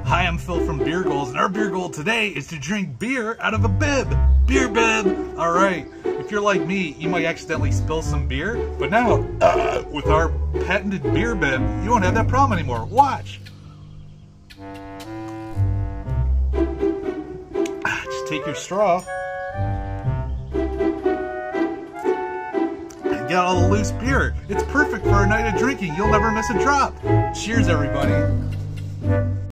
Hi, I'm Phil from Beer Goals, and our beer goal today is to drink beer out of a bib. Beer bib. All right. If you're like me, you might accidentally spill some beer, but now, with our patented beer bib, you won't have that problem anymore. Watch. Just take your straw and get all the loose beer. It's perfect for a night of drinking. You'll never miss a drop. Cheers, everybody.